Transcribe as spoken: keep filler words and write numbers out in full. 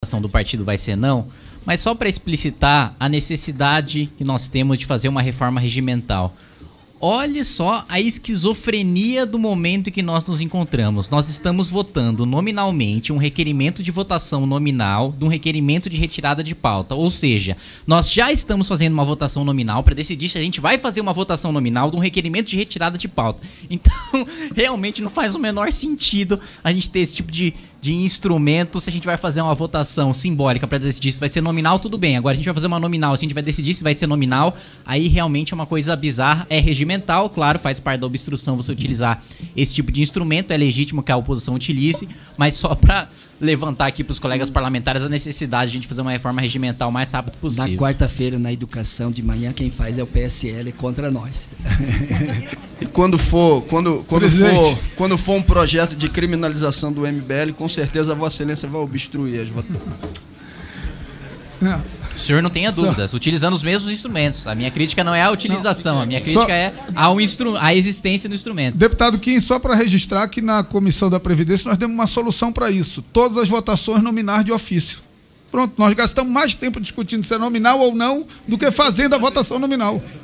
votação do partido vai ser não, mas só para explicitar a necessidade que nós temos de fazer uma reforma regimental. Olhe só a esquizofrenia do momento em que nós nos encontramos. Nós estamos votando nominalmente um requerimento de votação nominal de um requerimento de retirada de pauta. Ou seja, nós já estamos fazendo uma votação nominal para decidir se a gente vai fazer uma votação nominal de um requerimento de retirada de pauta. Então, realmente não faz o menor sentido a gente ter esse tipo de, de instrumento. Se a gente vai fazer uma votação simbólica para decidir se vai ser nominal, tudo bem. Agora a gente vai fazer uma nominal, se a gente vai decidir se vai ser nominal, aí realmente é uma coisa bizarra. É regimental, claro, faz parte da obstrução você utilizar esse tipo de instrumento, é legítimo que a oposição utilize, mas só para levantar aqui para os colegas parlamentares a necessidade de a gente fazer uma reforma regimental o mais rápido possível. Na quarta-feira, na educação de manhã, quem faz é o P S L contra nós. E quando for, quando, quando for, quando for um projeto de criminalização do M B L, com certeza a Vossa Excelência vai obstruir as votações. É. O senhor não tenha dúvidas, só utilizando os mesmos instrumentos. A minha crítica não é a utilização, não, a minha crítica só... é a, instru... a existência do instrumento. Deputado Kim, só para registrar que na Comissão da Previdência nós demos uma solução para isso. Todas as votações nominais de ofício. Pronto, nós gastamos mais tempo discutindo se é nominal ou não do que fazendo a votação nominal.